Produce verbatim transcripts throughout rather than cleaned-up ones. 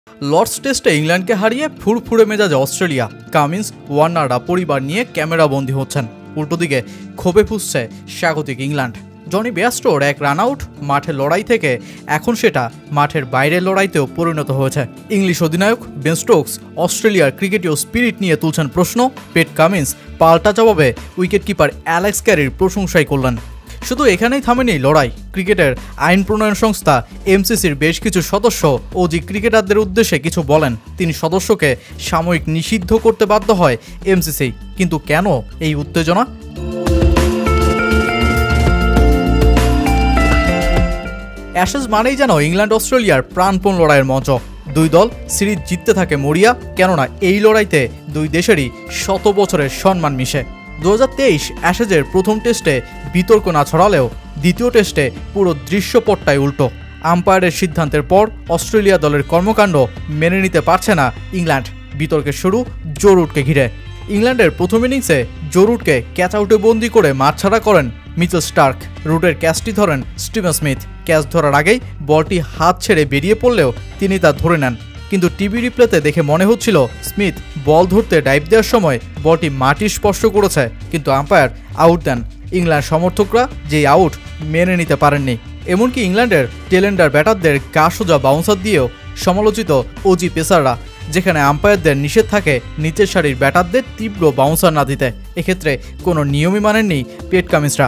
Lords টেস্টে ইংল্যান্ডকে হারিয়ে ফুরফুরে মেজাজে অস্ট্রেলিয়া। কামিন্স ওয়ার্নাররা পরিবার নিয়ে ক্যামেরাবন্দী হচ্ছেন। উল্টোদিকে ক্ষোভে ফুঁসছে স্বাগতিক ইংল্যান্ড। জনি বেয়ারস্টোর এক রান আউট মাঠের লড়াই থেকে এখন সেটা মাঠের বাইরের লড়াইতেও পরিণত হয়েছে। ইংলিশ অধিনায়ক বেন স্টোকস অস্ট্রেলিয়ার ক্রিকেটীয় স্পিরিট নিয়ে তুলছেন প্রশ্ন। পেট কামিন্স পাল্টা জবাবে উইকেটকিপার অ্যালেক্স ক্যারির প্রশংসাই করলেন। শুধু এখানেই থামেনি লড়াই। ক্রিকেটের আইন প্রণয়ন সংস্থা এমসিসির বেশ কিছু সদস্য ওজি ক্রিকেটারদের উদ্দেশ্যে কিছু বলেন। তিনি সদস্যকে সাময়িক নিষিদ্ধ করতে বাধ্য হয় এমসিসি। কিন্তু কেন এই উত্তেজনা? অ্যাশেজ মানেই যেন ইংল্যান্ড অস্ট্রেলিয়ার প্রাণপণ লড়াইয়ের মঞ্চ। দুই দল সিরিজ জিততে থাকে মরিয়া, কেননা এই লড়াইতে দুই দেশেরই শত বছরের সম্মান মিশে। দু হাজার তেইশ অ্যাশেজের প্রথম টেস্টে বিতর্ক না ছড়ালেও দ্বিতীয় টেস্টে পুরো দৃশ্যপটটাই উল্টো। আম্পায়ারের সিদ্ধান্তের পর অস্ট্রেলিয়া দলের কর্মকাণ্ড মেনে নিতে পারছে না ইংল্যান্ড। বিতর্কের শুরু জো রুটকে ঘিরে। ইংল্যান্ডের প্রথম ইনিংসে জো রুটকে ক্যাচ আউটে বন্দি করে মাঠ ছাড়া করেন মিচেল স্টার্ক। রুটের ক্যাচটি ধরেন স্টিভেন স্মিথ। ক্যাচ ধরার আগেই বলটি হাত ছেড়ে বেরিয়ে পড়লেও তিনি তা ধরে নেন। কিন্তু টিভি রিপ্লেতে দেখে মনে হচ্ছিল স্মিথ বল ধরতে ডাইভ দেওয়ার সময় বলটি মাটি স্পর্শ করেছে, কিন্তু আম্পায়ার আউট দেন। ইংল্যান্ড সমর্থকরা যে আউট মেনে নিতে পারেননি। এমনকি ইংল্যান্ডের টেলেন্ডার ব্যাটারদের গা সোজা বাউন্সার দিয়েও সমালোচিত ওজি পেসাররা, যেখানে আম্পায়ারদের নিষেধ থাকে নিচের সারির ব্যাটারদের তীব্র বাউন্সার না দিতে। এক্ষেত্রে কোনো নিয়মই মানেননি পেট কামিন্সরা।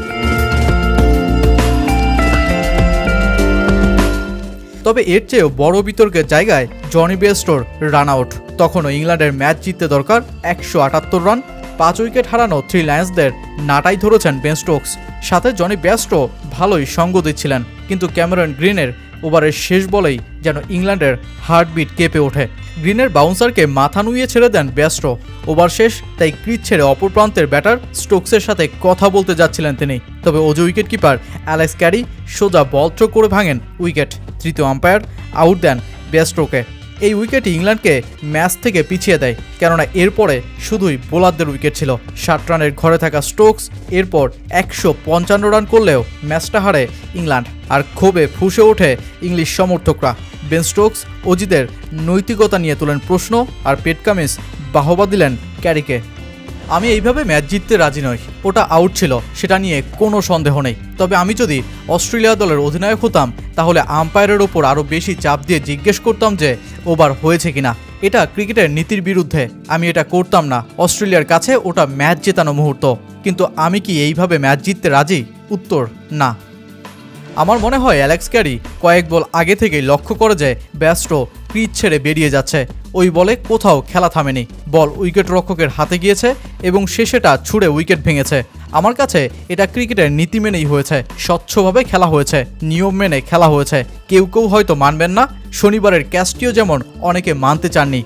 তবে এর চেয়েও বড় বিতর্কের জায়গায় জনি বেয়ারস্টোর রান আউট। তখনও ইংল্যান্ডের ম্যাচ জিততে দরকার একশো আটাত্তর রান। পাঁচ উইকেট হারানো থ্রি লায়ন্সদের নাটাই ধরেছেন বেন স্টোকস। সাথে জনি বেয়ারস্টো ভালোই সঙ্গ দিচ্ছিলেন, কিন্তু ক্যামেরন গ্রিনের ওভারের শেষ বলেই যেন ইংল্যান্ডের হার্টবিট কেঁপে ওঠে। গ্রিনের বাউন্সারকে মাথা নুইয়ে ছেড়ে দেন বেয়ারস্টো। ওভার শেষ, তাই ক্রিজ ছেড়ে অপর প্রান্তের ব্যাটার স্টোকসের সাথে কথা বলতে যাচ্ছিলেন তিনি। তবে Aussie wicket keeper Alex Carey সোজা বল থ্রো করে ভাঙেন উইকেট। তৃতীয় আম্পায়ার আউট দেন বেয়ারস্টোকে। এই উইকেটই ইংল্যান্ডকে ম্যাচ থেকে পিছিয়ে দেয়, কেননা এরপরে শুধুই বোলারদের উইকেট ছিল। ষাট রানের ঘরে থাকা স্টোকস এরপর একশো পঞ্চান্ন রান করলেও ম্যাচটা হারে ইংল্যান্ড। আর ক্ষোভে ফুঁসে ওঠে ইংলিশ সমর্থকরা। বেন স্টোকস অজিদের নৈতিকতা নিয়ে তোলেন প্রশ্ন, আর পেট কামিন্স বাহবা দিলেন ক্যারিকে। আমি এইভাবে ম্যাচ জিততে রাজি নই, ওটা আউট ছিল, সেটা নিয়ে কোনো সন্দেহ নেই। তবে আমি যদি অস্ট্রেলিয়া দলের অধিনায়ক হতাম তাহলে আম্পায়ারের ওপর আরও বেশি চাপ দিয়ে জিজ্ঞেস করতাম যে ওভার হয়েছে কিনা। এটা ক্রিকেটের নীতির বিরুদ্ধে, আমি এটা করতাম না। অস্ট্রেলিয়ার কাছে ওটা ম্যাচ জেতানো মুহূর্ত। কিন্তু আমি কি এইভাবে ম্যাচ জিততে রাজি? উত্তর না। আমার মনে হয় অ্যালেক্স ক্যারি কয়েক বল আগে থেকেই লক্ষ্য করে যে বেয়ারস্টো ক্রিজ ছেড়ে বেরিয়ে যাচ্ছে। ওই বলে কোথাও খেলা থামেনি। বল উইকেট রক্ষকের হাতে গিয়েছে এবং সে সেটা ছুঁড়ে উইকেট ভেঙেছে। আমার কাছে এটা ক্রিকেটের নীতি মেনেই হয়েছে, স্বচ্ছভাবে খেলা হয়েছে, নিয়ম মেনে খেলা হয়েছে। কেউ কেউ হয়তো মানবেন না, শনিবারের ক্যাচটিও যেমন অনেকে মানতে চাননি।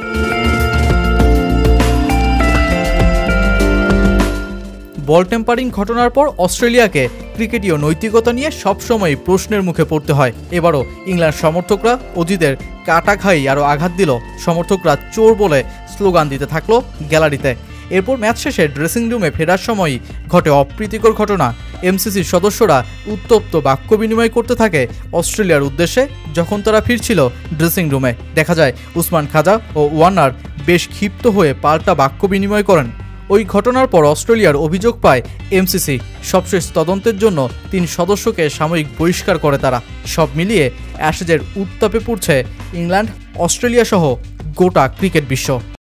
বল টেম্পারিং ঘটনার পর অস্ট্রেলিয়াকে ক্রিকেটীয় নৈতিকতা নিয়ে সবসময় প্রশ্নের মুখে পড়তে হয়। এবারও ইংল্যান্ড সমর্থকরা অজিদের কাটা খাই আরও আঘাত দিল। সমর্থকরা চোর বলে স্লোগান দিতে থাকলো গ্যালারিতে। এরপর ম্যাচ শেষে ড্রেসিং রুমে ফেরার সময়ই ঘটে অপ্রীতিকর ঘটনা। এমসিসির সদস্যরা উত্তপ্ত বাক্য বিনিময় করতে থাকে অস্ট্রেলিয়ার উদ্দেশ্যে। যখন তারা ফিরছিল ড্রেসিং রুমে, দেখা যায় উসমান খাজা ও ওয়ার্নার বেশ ক্ষিপ্ত হয়ে পাল্টা বাক্য বিনিময় করেন। ওই ঘটনার পর অস্ট্রেলিয়ার অভিযোগ পায় এমসিসি। সবশেষ তদন্তের জন্য তিন সদস্যকে সাময়িক বহিষ্কার করে তারা। সব মিলিয়ে অ্যাশেজের উত্তাপে পড়ছে ইংল্যান্ড, অস্ট্রেলিয়া সহ গোটা ক্রিকেট বিশ্ব।